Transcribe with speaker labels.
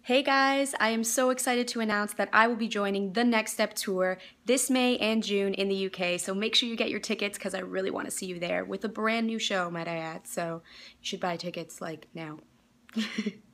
Speaker 1: Hey guys, I am so excited to announce that I will be joining the Next Step Tour this May and June in the UK, so make sure you get your tickets because I really want to see you there with a brand new show, might I add, so you should buy tickets like now.